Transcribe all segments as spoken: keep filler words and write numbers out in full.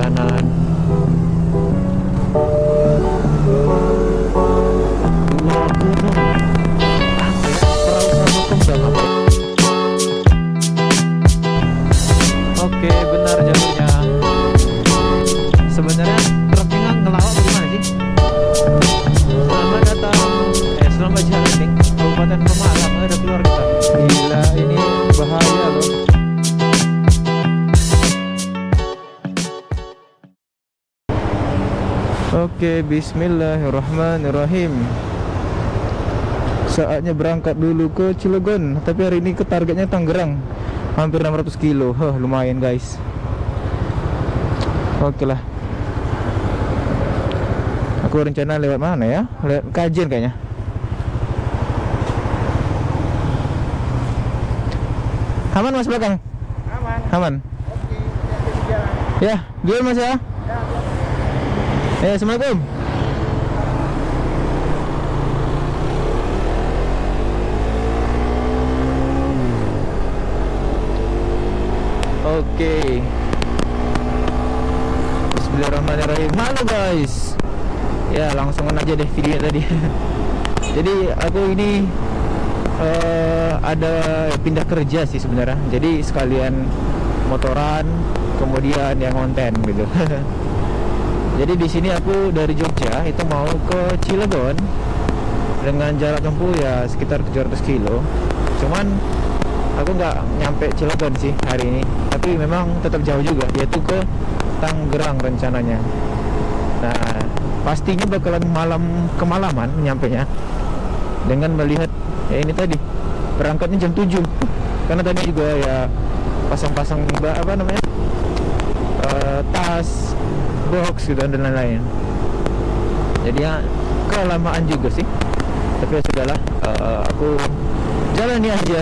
kanan. Dua gunung. Apa ya? Perahu sama kembang apa ya? Oke, benar jalurnya. Sebenarnya truknya ngelawak gimana sih? Selamat datang, eh selamat jalan nih, Kabupaten Pemalang, ada keluar kita. Gila, ini bahaya loh. Oke, bismillahirrahmanirrahim. Saatnya berangkat dulu ke Cilegon, tapi hari ini ke targetnya Tangerang. Hampir enam ratus kilo. Huh, lumayan guys. Oke lah. Aku rencana lewat mana ya? Lewat Kajen kayaknya. Aman mas belakang? Aman. Aman. Oke, hati-hati di jalan. Ya, dulu mas ya. Ya, Eh, assalamualaikum. Oke. Bismillahirrahmanirrahim. Halo guys. Ya, langsung aja deh video tadi. Jadi aku ini uh, ada pindah kerja sih sebenarnya. Jadi sekalian motoran, kemudian yang konten gitu. Jadi di sini aku dari Jogja itu mau ke Cilegon dengan jarak tempuh ya sekitar tujuh ratus kilo. Cuman aku nggak nyampe Cilegon sih hari ini, tapi memang tetap jauh juga, yaitu ke Tangerang rencananya. Nah, pastinya bakalan malam kemalaman nyampenya dengan melihat ya ini tadi berangkatnya jam tujuh. Karena tadi juga ya pasang-pasang apa namanya uh, tas, box gitu dan lain-lain. Jadi ya kelamaan juga sih. Tapi ya sudahlah, uh, aku jalani aja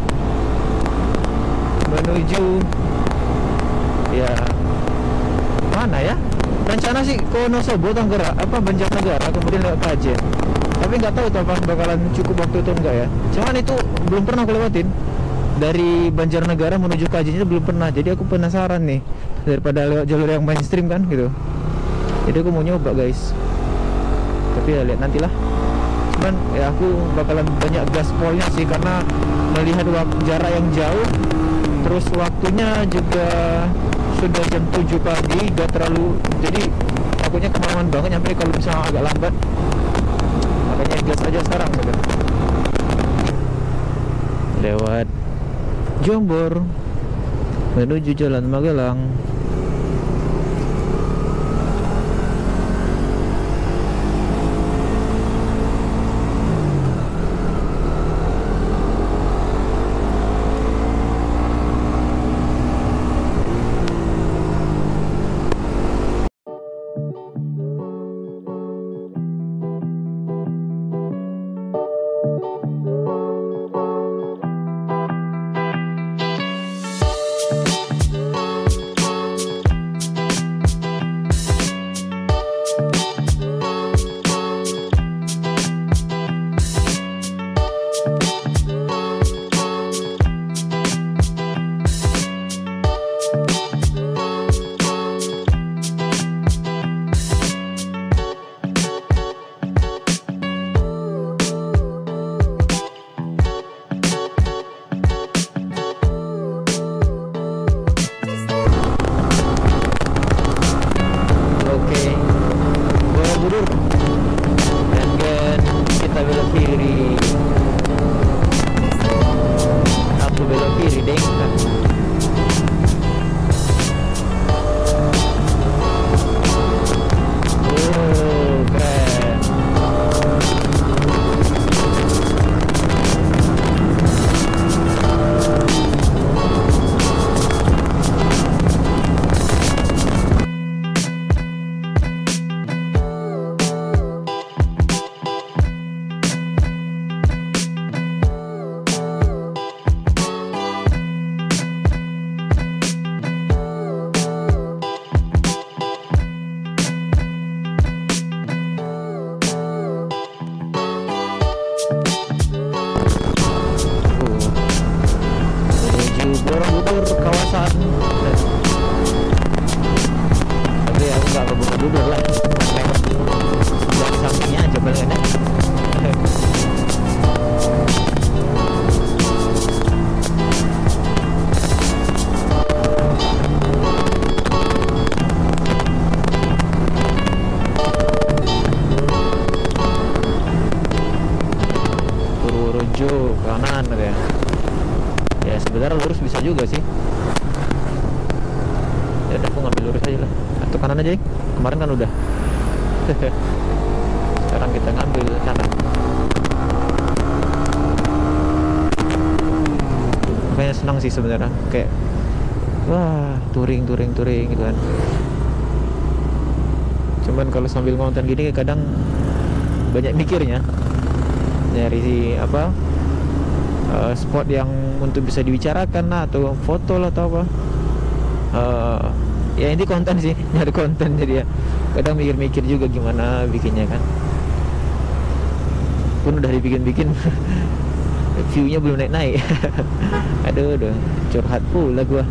menuju ya mana ya? Rencana sih ke Wonosobo, Tangerang, apa Banjarnegara, kemudian lewat Kajen. Tapi nggak tahu tuh apa bakalan cukup waktu itu enggak ya. Cuman itu belum pernah aku lewatin. Dari Banjarnegara menuju Kajen itu belum pernah. Jadi aku penasaran nih, daripada lewat jalur yang mainstream kan gitu. Jadi aku mau nyoba guys. Tapi ya lihat nantilah. Cuman ya aku bakalan banyak gaspolnya sih, karena melihat waktu jarak yang jauh, terus waktunya juga sudah jam tujuh pagi, gak terlalu, jadi takutnya kemalaman banget nyampe kalau misalnya agak lambat. Makanya gas aja sekarang gitu. Lewat Jombor menuju Jalan Magelang. juga sih. Ya udah, aku ngambil lurus aja lah, atau kanan aja, kemarin kan udah. Sekarang kita ngambil kanan. Makanya senang sih sebenarnya, kayak wah touring touring touring gitu kan. Cuman kalau sambil ngonten gini kadang banyak mikirnya, nyari apa uh, spot yang untuk bisa dibicarakan lah, atau foto lah atau apa. Uh, ya ini konten sih, nyari konten, jadi ya kadang mikir-mikir juga gimana bikinnya kan. Pun udah dibikin-bikin view-nya belum naik-naik. Aduh, aduh, curhat pula gua.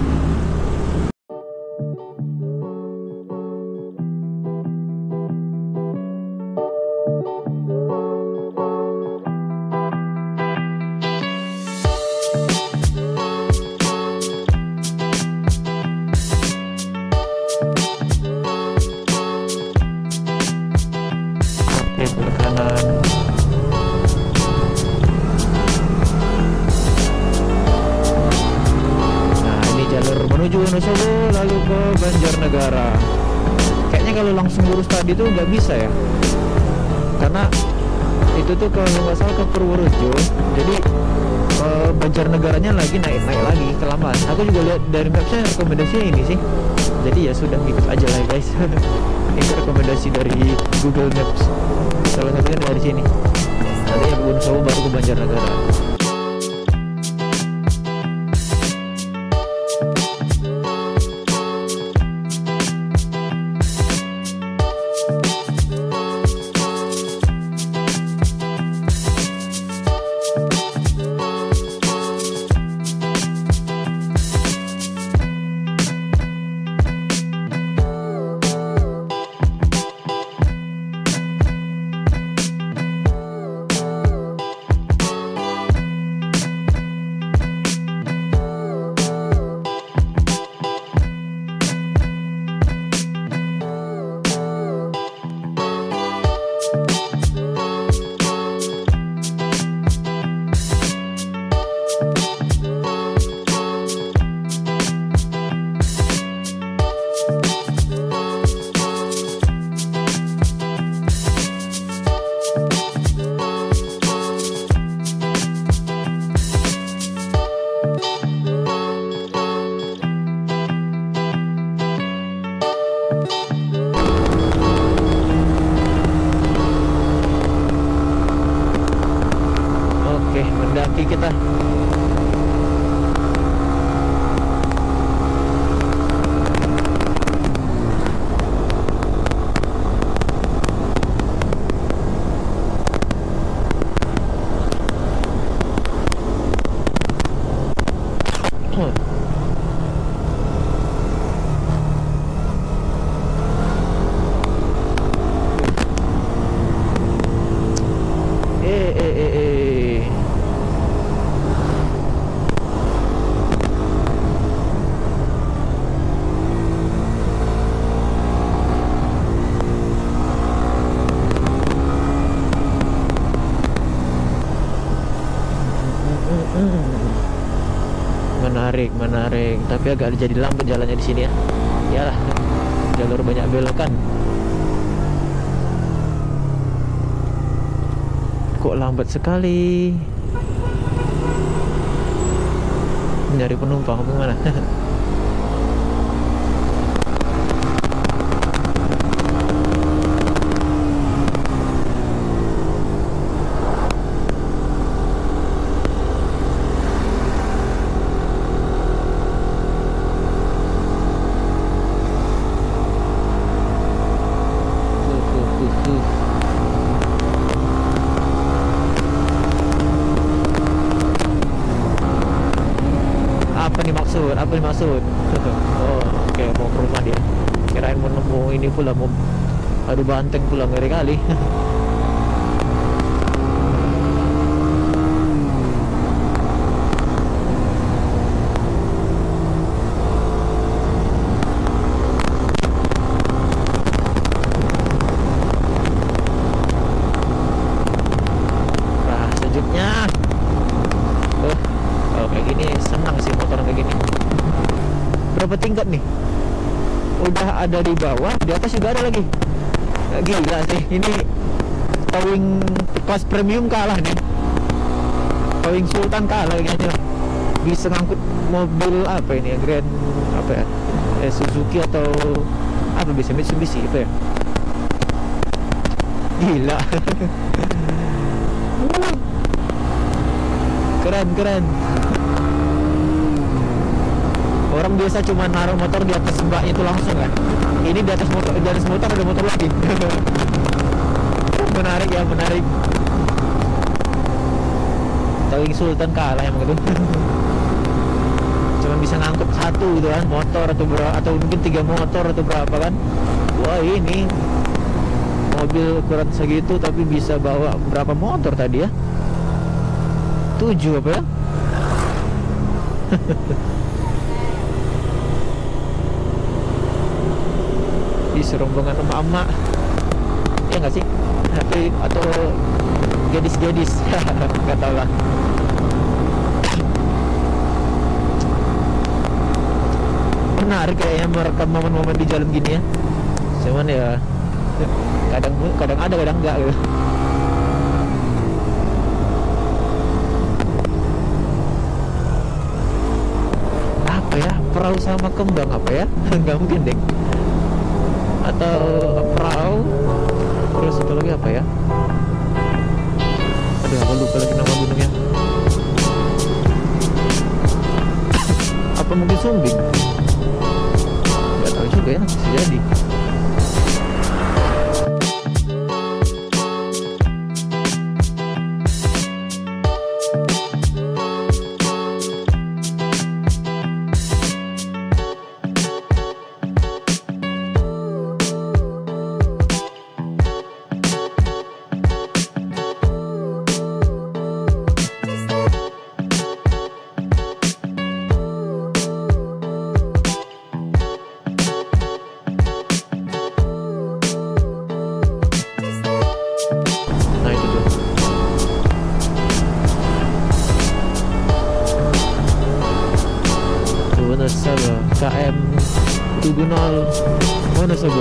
Menuju Wonosobo lalu ke Banjarnegara. Kayaknya kalau langsung lurus tadi tuh nggak bisa ya, karena itu tuh kalau nggak salah ke Purworejo, jadi uh, Banjarnegaranya lagi naik-naik lagi, kelamaan. Aku juga lihat dari mapsnya rekomendasinya ini sih, jadi ya sudah ikut aja lah guys. Ini rekomendasi dari Google Maps, salah satunya dari sini. Nanti yang Wonosobo baru ke Banjarnegara. Mendaki kita. Eh eh eh eh menarik, menarik. Tapi agak jadi lambat jalannya di sini ya. Yalah, jalur banyak belokan. Kok lambat sekali? Nyari penumpang gimana? Apa nih maksud? Apa nih maksud? Oh, oke, okay, mau ke rumah dia. Kirain mau nemu ini pula, mau adu banteng pula, ngeri kali. Wah, sejuknya. Uh, oh, kayak gini senang sih motor angkat nih. Udah ada di bawah, di atas juga ada lagi. Gila sih, ini towing kelas premium kalah nih. Towing Sultan kalah kayaknya. Bisa ngangkut mobil apa ini ya, Grand apa ya, eh, Suzuki atau apa, bisa Mitsubishi itu ya. Gila. Keren keren. Orang biasa cuma naruh motor di atas baknya itu langsung kan. Ini di atas motor, di atas motor ada motor lagi. Menarik ya, menarik. Towing Sultan kalah emang itu. Cuma bisa ngangkut satu gitu kan, motor atau berapa, atau mungkin tiga motor atau berapa kan. Wah, ini mobil ukuran segitu tapi bisa bawa berapa motor tadi ya? Tujuh apa ya? Di serombongan emak-emak, ya nggak sih? Tapi atau gadis-gadis, nggak tahu lah. Menarik kayaknya merekam momen-momen di jalan gini ya. Cuman ya kadang kadang ada kadang enggak gitu. Apa ya, perahu sama kembang apa ya? Nggak mungkin deh. Atau perahu terus apa lagi apa ya? Aduh, aku lupa lagi nama gunungnya. Apa mungkin Sumbing? Nggak tahu juga ya, bisa jadi. Wonosobo, K M tujuh nol Wonosobo.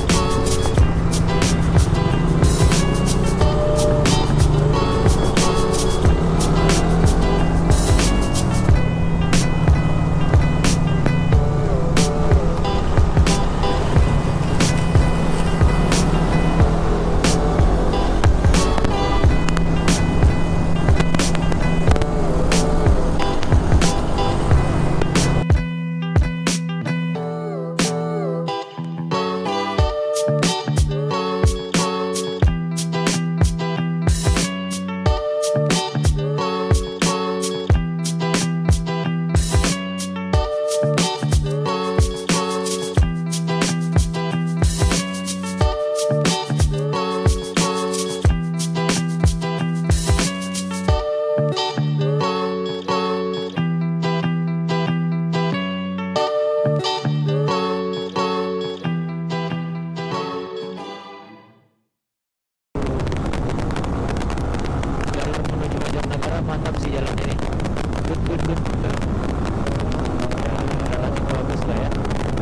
Mantap sih jalan ini. Good, good, good. Ya, relatif bagus lah ya.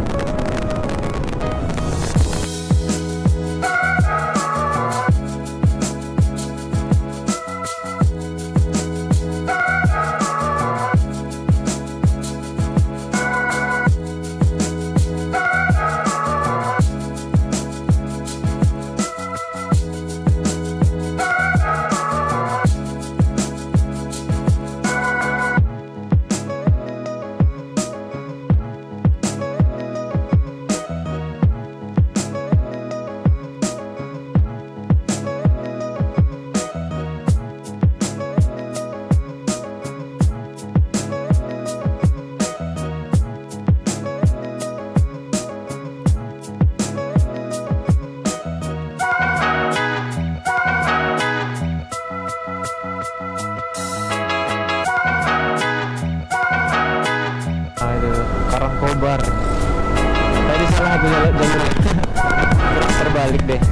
Karangkobar. Tadi salah aku jalan jalur. Terbalik deh.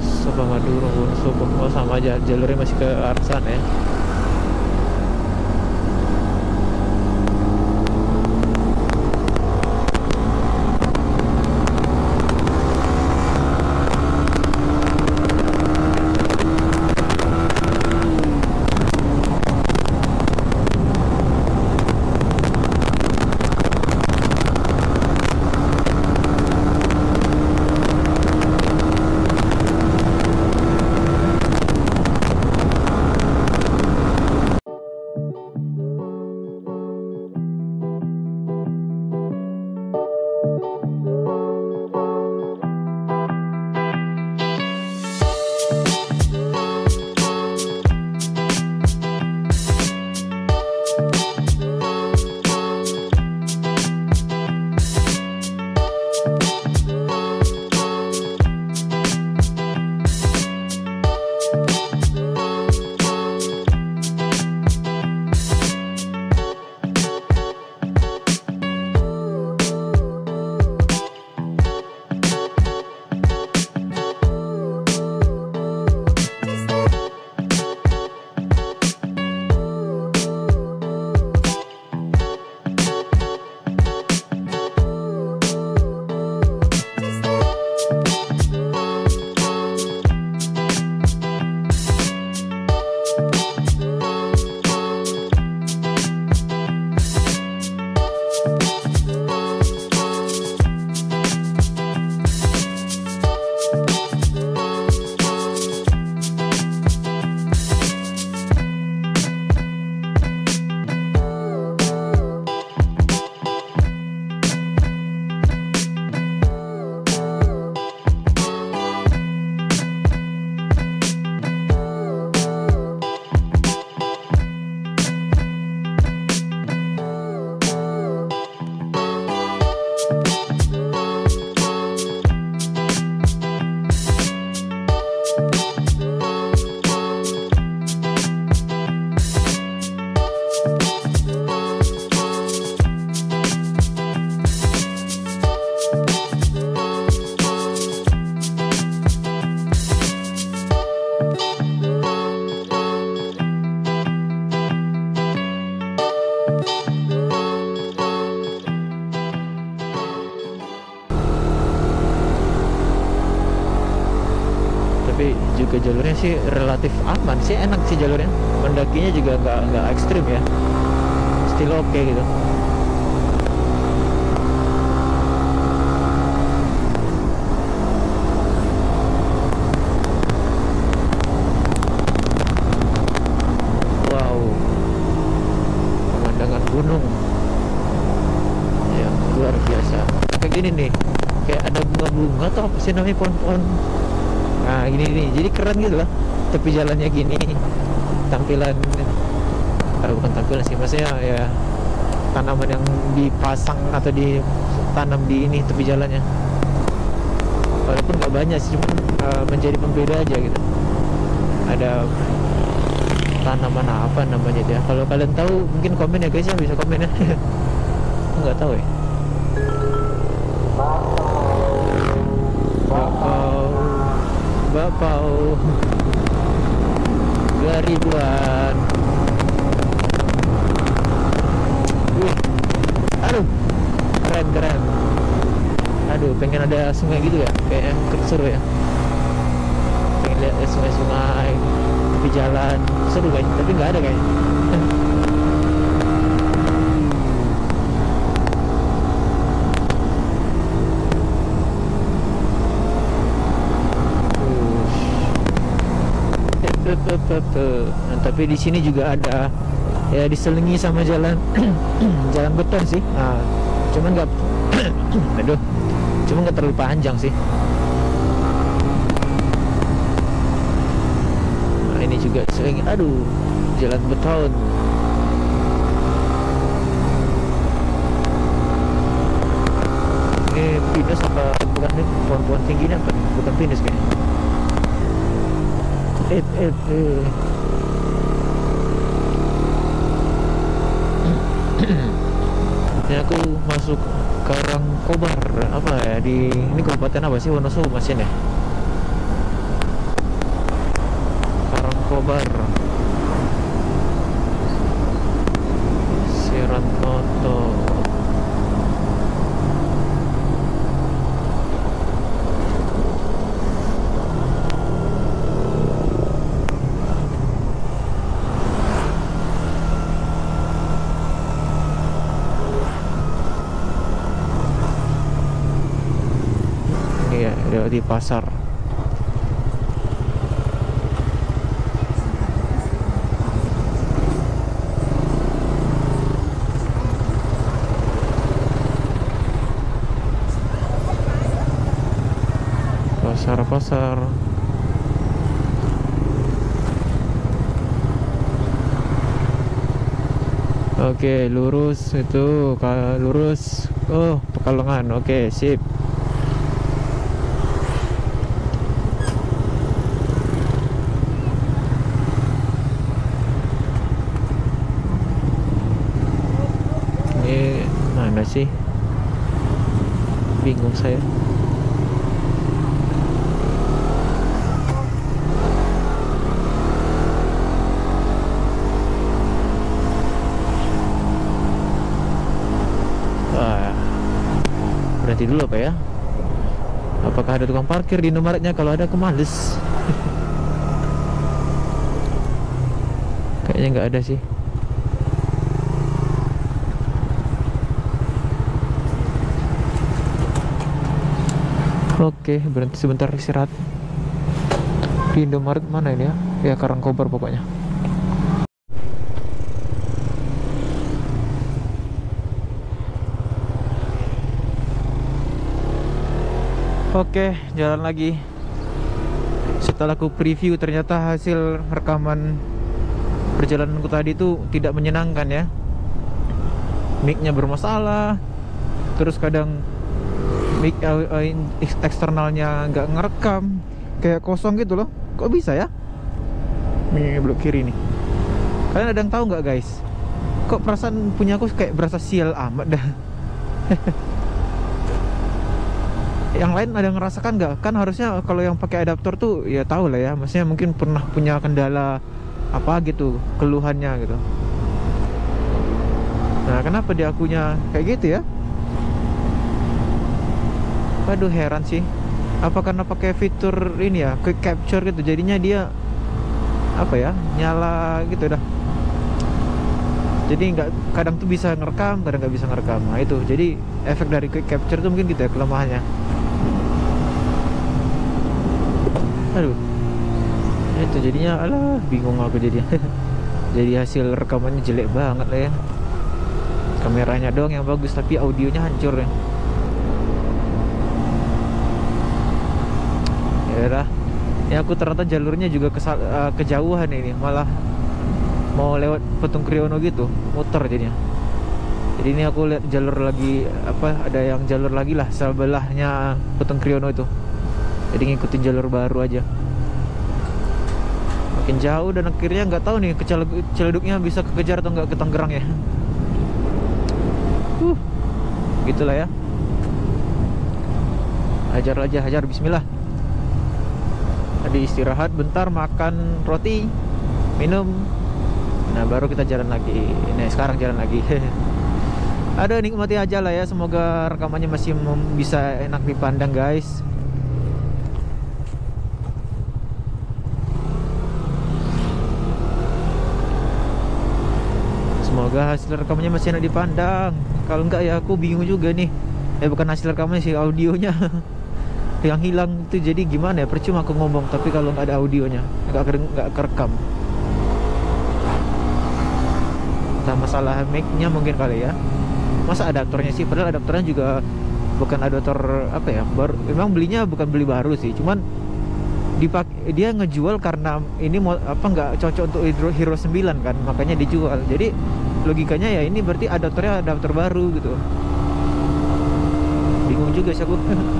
Wonosobo Madura, Wonosobo, oh sama aja, jalurnya masih ke arah sana ya. Juga jalurnya sih relatif aman sih, enak sih jalurnya, mendakinya juga nggak nggak ekstrim ya, still oke okay gitu. Wow, pemandangan gunung yang luar biasa kayak gini nih, kayak ada bunga-bunga atau apa sih namanya, pohon-pohon. Nah gini nih, jadi keren gitu lah, tepi jalannya gini, tampilan, eh, bukan tampilan sih, maksudnya ya tanaman yang dipasang atau ditanam di ini tepi jalannya, walaupun nggak banyak sih, cuma uh, menjadi pembeda aja gitu. Ada tanaman apa namanya dia, kalau kalian tahu mungkin komen ya guys ya, bisa komen ya. Nggak tahu ya. Bapau dua ribuan. Wih, aduh, keren keren. Aduh, pengen ada sungai gitu ya, kayak yang seru ya. Pengen lihat sungai-sungai, tepi jalan, seru kayaknya, tapi nggak ada kayaknya. Nah, tapi di sini juga ada ya, diselingi sama jalan jalan beton sih. Nah, cuman nggak aduh, cuman nggak terlalu panjang sih. Nah, ini juga diselingi, aduh, jalan beton. Ini pinus apa bukan, nih pohon-pohon tinggi apa, bukan pinus kayaknya. Eh, eh, eh. Ini aku masuk Karangkobar apa ya, di ini kabupaten apa sih, Wonosobo masih ya. Kobar. Seratoto. Iya, di pasar. Pasar-pasar. Oke, lurus itu, lurus. Oh, Pekalongan. Oke, sip. Ini mana sih? Bingung saya. Berhenti dulu apa ya? Apakah ada tukang parkir di Indomaretnya? Kalau ada, aku males. Kayaknya nggak ada sih. Oke, berhenti sebentar istirahat. Di Indomaret mana ini ya? Ya, Karangkobar pokoknya. Oke, jalan lagi. Setelah aku preview, ternyata hasil rekaman perjalananku tadi itu tidak menyenangkan ya. Mic-nya bermasalah. Terus kadang mic uh, uh, eksternalnya nggak ngerekam, kayak kosong gitu loh. Kok bisa ya? Ini belok kiri nih. Kalian ada yang tahu nggak guys? Kok perasaan punya aku kayak berasa sial amat dah. Yang lain ada ngerasakan nggak? Kan harusnya kalau yang pakai adaptor tuh ya tahu lah ya, maksudnya mungkin pernah punya kendala apa gitu, keluhannya gitu. Nah, kenapa dia akunya kayak gitu ya? Waduh, heran sih. Apa karena pakai fitur ini ya, quick capture gitu, jadinya dia apa ya, nyala gitu dah. Jadi nggak, kadang tuh bisa ngerekam, kadang nggak bisa ngerekam. Nah itu, jadi efek dari quick capture tuh mungkin gitu ya, kelemahannya. Aduh, itu jadinya, alah, bingung aku jadinya. Jadi hasil rekamannya jelek banget lah ya. Kameranya doang yang bagus, tapi audionya hancur ya. Ya udah, ya aku ternyata jalurnya juga kesal, uh, kejauhan ini, malah mau lewat Petung Kriono gitu, muter jadinya. Jadi ini aku lihat jalur lagi, apa, ada yang jalur lagi lah sebelahnya Petung Kriono itu. Jadi ngikutin jalur baru aja. Makin jauh dan akhirnya nggak tahu nih Ciledugnya bisa kekejar atau nggak ke Tangerang ya. Uh, gitulah ya. Hajar aja, hajar, bismillah. Tadi istirahat bentar, makan roti, minum. Nah baru kita jalan lagi. Nah sekarang jalan lagi. Aduh, nikmati aja lah ya. Semoga rekamannya masih bisa enak dipandang guys. Semoga hasil rekamannya masih enak dipandang. Kalau enggak ya aku bingung juga nih. Eh bukan hasil rekamannya sih, audionya. Yang hilang itu, jadi gimana ya, percuma aku ngomong tapi kalau nggak ada audionya, nggak nggak kerekam. Nah, masalah mic-nya mungkin kali ya. Masa adaptornya sih, padahal adaptornya juga bukan adaptor apa ya, baru, memang belinya bukan beli baru sih, cuman dipak dia ngejual karena ini mau apa, nggak cocok untuk Hero sembilan kan, makanya dijual. Jadi logikanya ya ini berarti adaptornya adaptor baru gitu. Bingung juga sih aku.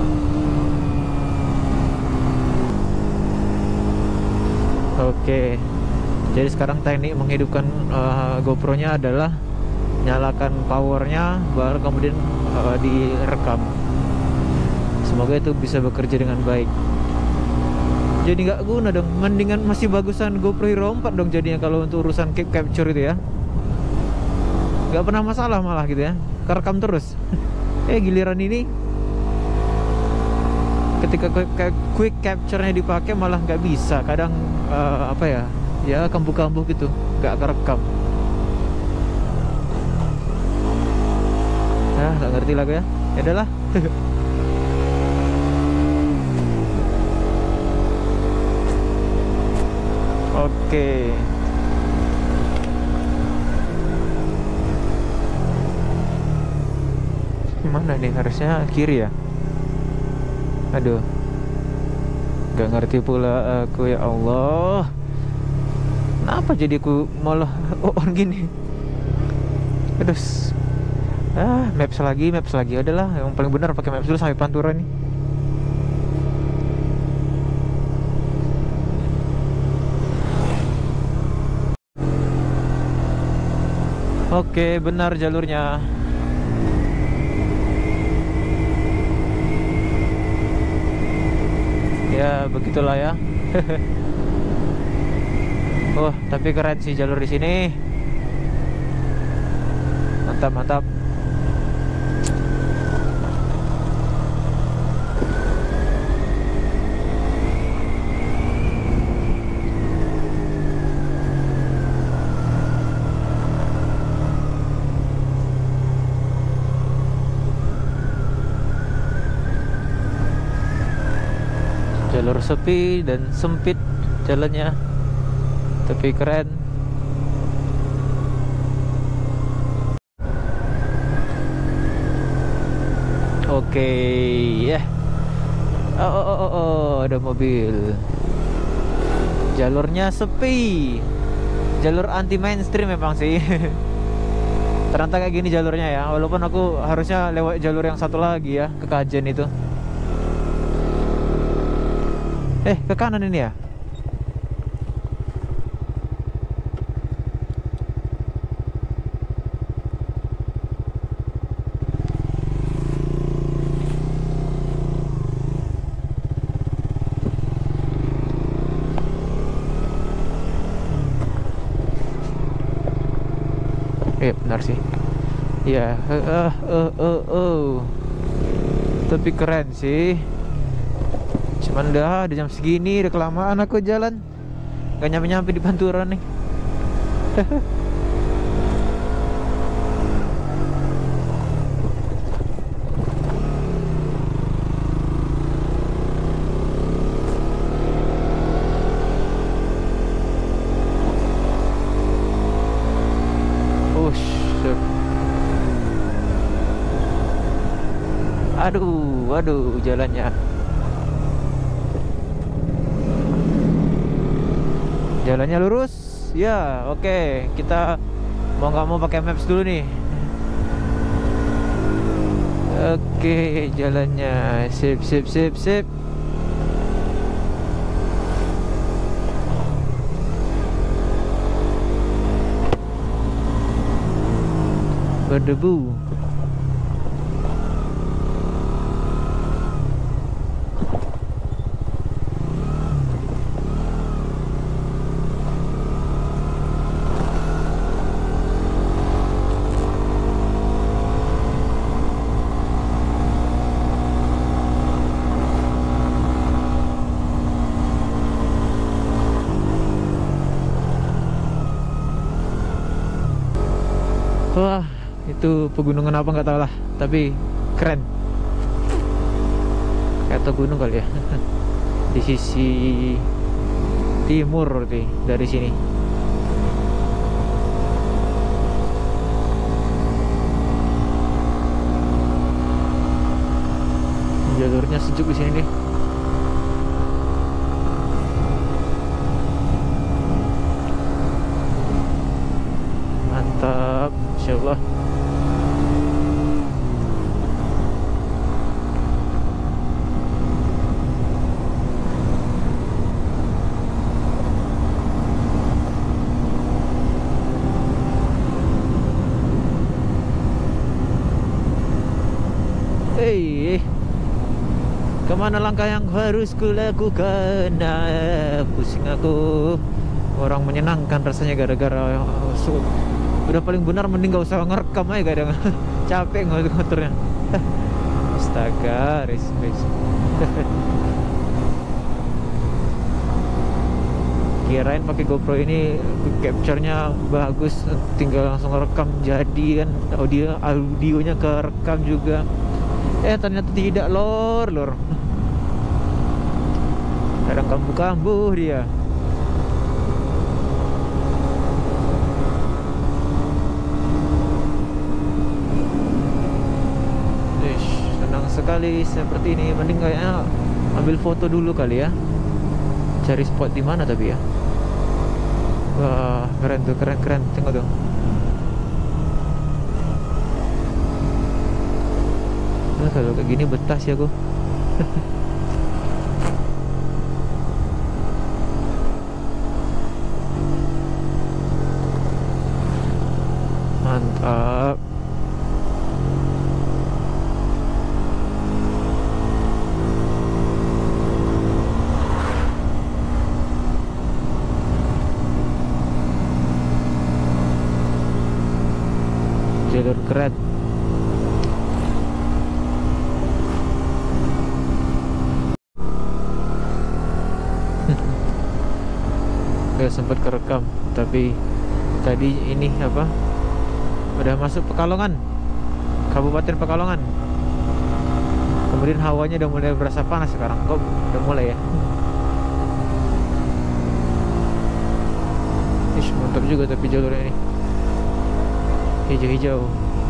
Oke, jadi sekarang teknik menghidupkan uh, GoPro-nya adalah nyalakan powernya, baru kemudian uh, direkam. Semoga itu bisa bekerja dengan baik. Jadi nggak guna dong. Mendingan masih bagusan GoPro Hero empat dong jadinya kalau untuk urusan keep capture itu ya. Nggak pernah masalah malah gitu ya, kerekam terus. Eh giliran ini ketika quick, quick capture-nya dipakai malah nggak bisa. Kadang uh, apa ya, ya kambuh-kambuh gitu, nggak kerekam. Nah, nggak ngerti lah gue ya. Ya udahlah. Oke. Mana nih, harusnya kiri ya? Aduh, nggak ngerti pula aku, ya Allah. Kenapa jadi aku malah on gini? Aduh. Ah, maps lagi, maps lagi. Adalah yang paling benar pakai maps dulu sampai Pantura nih. Oke, benar jalurnya. Ya, begitulah ya. Oh, tapi keren sih jalur di sini. Mantap, mantap. Jalur sepi dan sempit jalannya, tapi keren. Oke, ya. Oh, oh, oh, oh, oh, ada mobil. Jalurnya sepi. Jalur anti mainstream memang sih. Ternyata kayak gini jalurnya ya. Walaupun aku harusnya lewat jalur yang satu lagi ya, ke Kajen itu. Eh, ke kanan ini ya? Eh, benar sih. Ya, eh, eh, eh, eh, eh. Tapi keren sih. Cuman dah, udah jam segini, udah kelamaan aku jalan. Gak nyampe-nyampe di Pantura nih. Oh, shit. Aduh, aduh jalannya. Jalannya lurus, ya. Oke, kita mau nggak mau pakai maps dulu nih. Oke, jalannya sip, sip, sip, sip. Berdebu. Wah, itu pegunungan apa nggak tahu lah, tapi keren. Kayak gunung kali ya. Di sisi timur berarti dari sini. Jalurnya sejuk di sini nih. Mantap, insyaallah. Kemana langkah yang harus kulakukan? Nah, pusing aku. Orang menyenangkan rasanya gara-gara so, udah paling benar mending gak usah ngerekam aja kadang. Capek ngotor-ngotornya. Astaga, respect. Kirain pakai GoPro ini capture-nya bagus, tinggal langsung rekam jadi kan, audio audionya kerekam juga. Eh ternyata tidak, lor lor. Kadang kambuh-kambuh dia. Ish, senang sekali seperti ini. Mending kayaknya ambil foto dulu kali ya. Cari spot di mana tapi ya. Wah, keren tuh, keren keren. Tengok tuh. Nah, kalau kayak gini betah sih aku. Mantap. Jalur keren. Gak sempat kerekam, tapi tadi ini apa? Udah masuk Pekalongan, Kabupaten Pekalongan. Kemudian hawanya udah mulai berasa panas sekarang. Kok udah mulai ya? Ish, mantap juga tapi jalurnya ini. Hijau-hijau.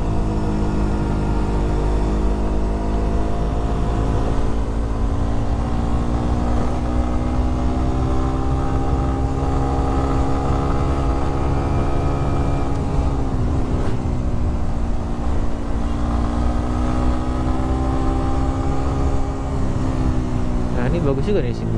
Nah, ini bagus juga nih sini.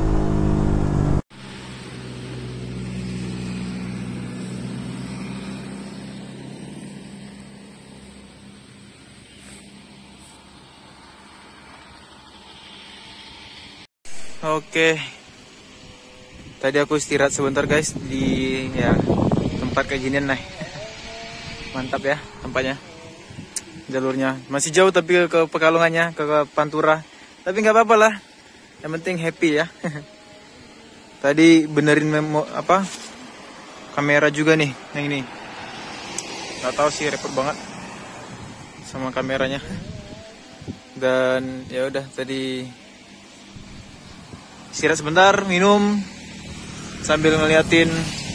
Oke, tadi aku istirahat sebentar guys di ya tempat kayak ginian nih. Mantap ya tempatnya, jalurnya masih jauh tapi ke, ke Pekalongannya, ke, ke Pantura. Tapi nggak apa-apa lah, yang penting happy ya. Tadi benerin memo apa kamera juga nih yang ini. Nggak tahu sih, repot banget sama kameranya. Dan ya udah tadi istirahat sebentar, minum sambil ngeliatin.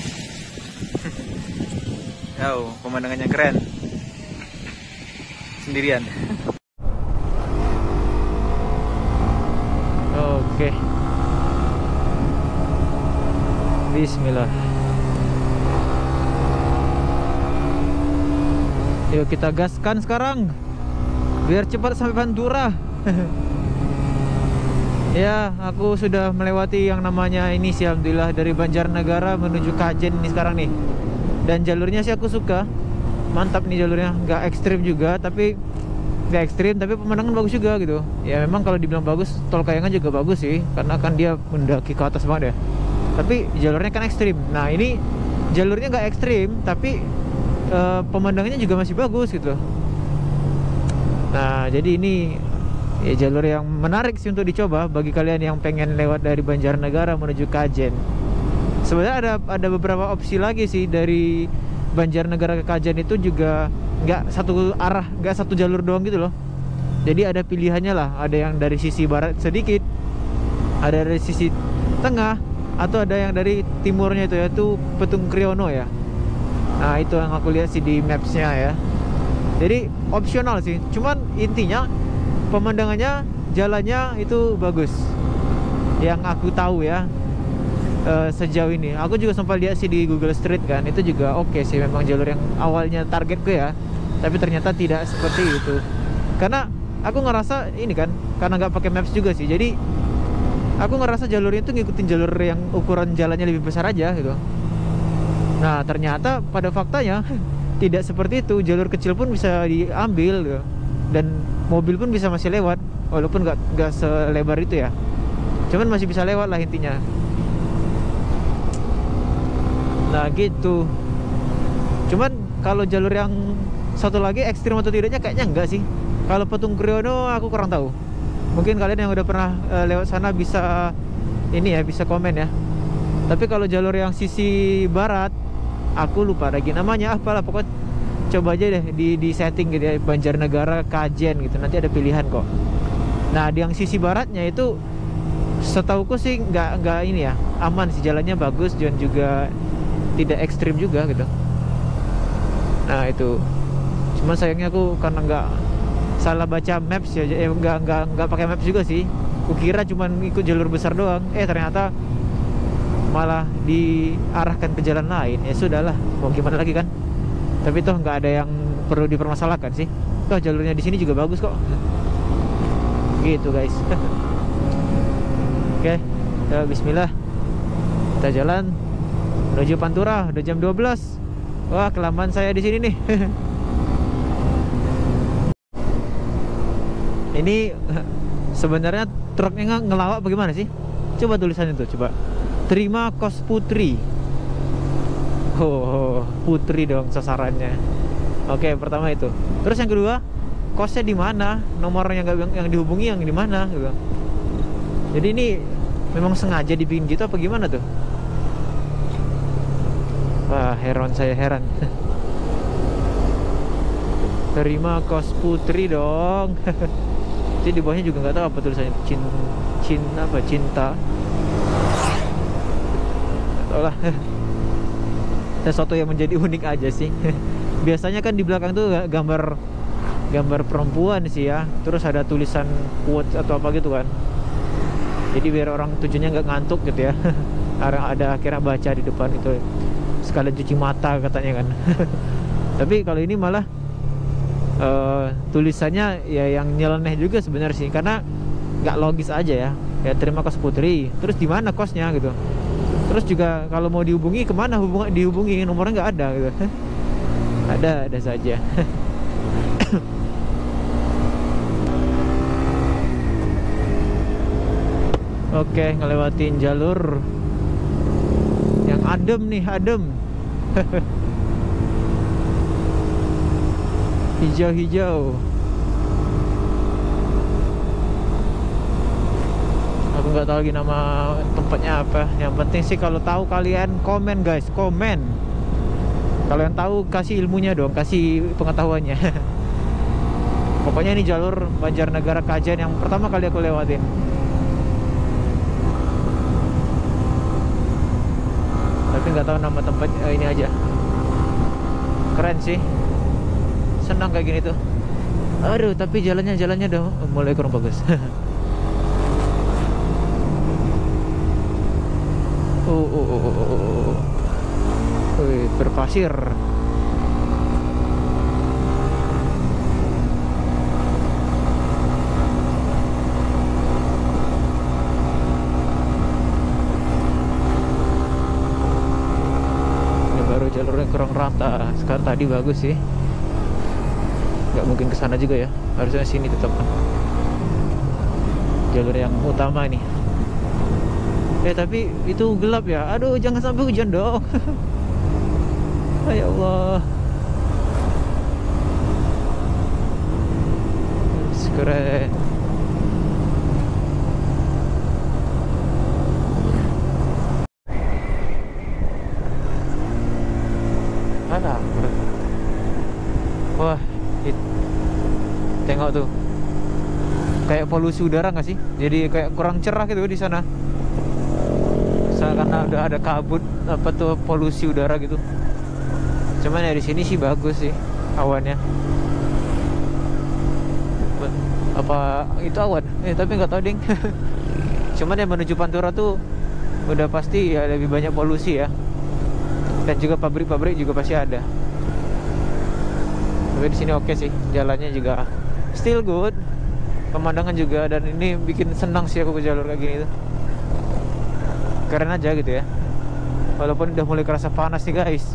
Wow, pemandangannya keren. Sendirian. Oke. Bismillah. Yuk kita gaskan sekarang. Biar cepat sampai Pantura. Ya, aku sudah melewati yang namanya ini sih, alhamdulillah, dari Banjarnegara menuju Kajen ini sekarang nih. Dan jalurnya sih aku suka, mantap nih jalurnya, nggak ekstrim juga, tapi nggak ekstrim, tapi pemandangan bagus juga gitu. Ya memang kalau dibilang bagus, Tol Kayangan juga bagus sih, karena kan dia mendaki ke atas banget ya. Tapi jalurnya kan ekstrim. Nah ini jalurnya nggak ekstrim, tapi uh, pemandangannya juga masih bagus gitu. Nah jadi ini ya jalur yang menarik sih untuk dicoba bagi kalian yang pengen lewat dari Banjarnegara menuju Kajen. Sebenarnya ada ada beberapa opsi lagi sih dari Banjarnegara ke Kajen, itu juga nggak satu arah, nggak satu jalur doang gitu loh. Jadi ada pilihannya lah, ada yang dari sisi barat sedikit, ada dari sisi tengah, atau ada yang dari timurnya itu yaitu Petung Kriono ya. Nah itu yang aku lihat sih di mapsnya ya. Jadi opsional sih, cuman intinya pemandangannya, jalannya itu bagus. Yang aku tahu ya uh, sejauh ini. Aku juga sempat lihat sih di Google Street kan, itu juga oke okay sih, memang jalur yang awalnya targetku ya. Tapi ternyata tidak seperti itu. Karena aku ngerasa ini kan, karena nggak pakai maps juga sih. Jadi aku ngerasa jalurnya itu ngikutin jalur yang ukuran jalannya lebih besar aja gitu. Nah ternyata pada faktanya tidak seperti itu. Jalur kecil pun bisa diambil gitu. Dan mobil pun bisa masih lewat. walaupun nggak nggak selebar itu ya, cuman masih bisa lewat lah intinya. Nah gitu. Cuman kalau jalur yang satu lagi ekstrim atau tidaknya kayaknya enggak sih. Kalau Petung Kriono aku kurang tahu. Mungkin kalian yang udah pernah uh, lewat sana bisa ini ya, bisa komen ya. Tapi kalau jalur yang sisi barat, aku lupa lagi namanya apalah, pokoknya coba aja deh di, di setting gitu ya, Banjarnegara Kajen gitu, nanti ada pilihan kok. Nah di yang sisi baratnya itu setauku sih nggak nggak ini ya, aman sih, jalannya bagus dan juga tidak ekstrim juga gitu. Nah itu, cuman sayangnya aku karena nggak salah baca maps ya, eh, nggak nggak nggak pakai maps juga sih. Kukira cuman ikut jalur besar doang, eh ternyata malah diarahkan ke jalan lain. Ya sudahlah, mau gimana lagi kan. Tapi toh nggak ada yang perlu dipermasalahkan sih. Toh jalurnya di sini juga bagus kok. Gitu guys. Oke, ya, bismillah. Kita jalan menuju Pantura. Udah jam dua belas. Wah, kelamaan saya di sini nih. Ini sebenarnya truknya ngelawak bagaimana sih? Coba tulisannya tuh, coba. Terima kos putri. Oh, putri dong sasarannya. Oke, pertama itu. Terus yang kedua, kosnya di mana? Nomornya yang, yang dihubungi yang di mana gitu. Jadi ini memang sengaja dibikin gitu apa gimana tuh? Wah, heran saya heran. Terima kos putri dong. Jadi di bawahnya juga nggak tahu apa tulisannya, cin, cin apa cinta. Nggak tahu lah. Sesuatu yang menjadi unik aja sih. Biasanya kan di belakang tuh gambar gambar perempuan sih ya. Terus ada tulisan quotes atau apa gitu kan. Jadi biar orang tujuannya nggak ngantuk gitu ya. Ada akhirnya baca di depan itu. Sekalian cuci mata katanya kan. Tapi kalau ini malah Uh, tulisannya ya yang nyeleneh juga sebenarnya sih, karena nggak logis aja ya. Ya terima kos putri, terus di mana kosnya gitu. Terus juga kalau mau dihubungi kemana hubung dihubungi, nomornya nggak ada gitu. Ada ada saja. Oke, ngelewatin jalur yang adem nih, adem. Hijau-hijau. Aku nggak tahu lagi nama tempatnya apa. Yang penting sih kalau tahu kalian komen guys, komen. Kalau yang tahu kasih ilmunya dong, kasih pengetahuannya. Pokoknya ini jalur Banjarnegara Kajen yang pertama kali aku lewatin. Tapi nggak tahu nama tempat eh, ini aja. Keren sih. Senang kayak gini tuh. Aduh, tapi jalannya jalannya udah mulai kurang bagus. Oh, oh, oh, oh, oh. Wih, berpasir. Ini baru jalurnya kurang rata. Sekarang tadi bagus sih. Nggak mungkin ke sana juga ya, harusnya sini tetap kan jalur yang utama nih. Eh tapi itu gelap ya, aduh jangan sampai hujan dong. Ya Allah, keren. Alah, wah. Tengok tuh, kayak polusi udara nggak sih? Jadi kayak kurang cerah gitu di sana. Soalnya karena udah ada kabut apa tuh polusi udara gitu. Cuman ya di sini sih bagus sih awannya. Apa itu awan? Eh tapi nggak tahu ding. Cuman yang menuju Pantura tuh udah pasti ya lebih banyak polusi ya. Dan juga pabrik-pabrik juga pasti ada. Tapi di sini oke sih, jalannya juga still good, pemandangan juga, dan ini bikin senang sih aku ke jalur kayak gini tuh. Keren aja gitu ya. Walaupun udah mulai kerasa panas nih guys.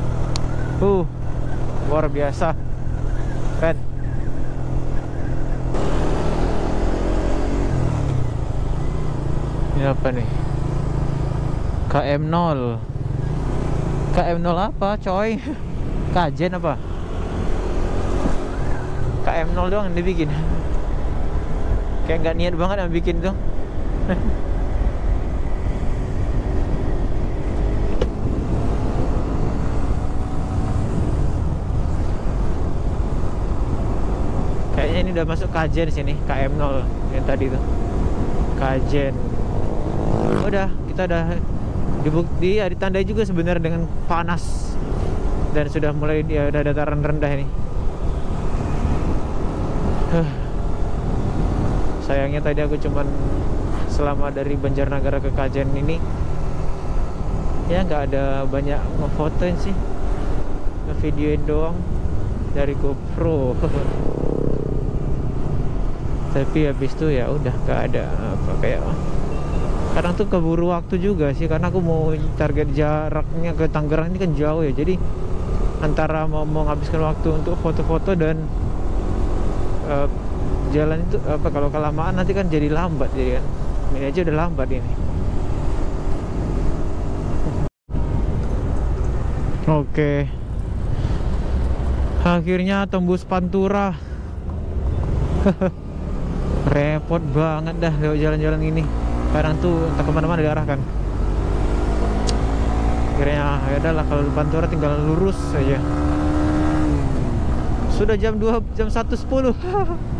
Uh, luar biasa. Keren. Ini apa nih? K M nol. K M nol apa coy? Kajen apa? K M nol doang yang dibikin. Kayak nggak niat banget yang bikin tuh. Kayaknya ini udah masuk Kajen sini, K M nol yang tadi tuh. Kajen. Udah, kita udah dibukti, ya, ditandai juga sebenarnya dengan panas dan sudah mulai dia udah dataran rendah ini. Huh. Sayangnya tadi aku cuman selama dari Banjarnegara ke Kajen ini ya nggak ada banyak ngefotoin sih, ngevideoin doang dari GoPro. Tapi habis itu ya udah nggak ada apa kayak. Kadang tuh keburu waktu juga sih, karena aku mau target jaraknya ke Tangerang ini kan jauh ya. Jadi antara mau menghabiskan waktu untuk foto-foto dan uh, jalan itu apa, kalau kelamaan nanti kan jadi lambat, jadi kan ini aja udah lambat ini. Oke, akhirnya tembus Pantura. Repot banget dah lewat jalan-jalan ini. Sekarang tuh entah kemana-mana diarahkan. Akhirnya ya udahlah, kalau di Pantura tinggal lurus saja. Sudah jam dua, jam satu sepuluh.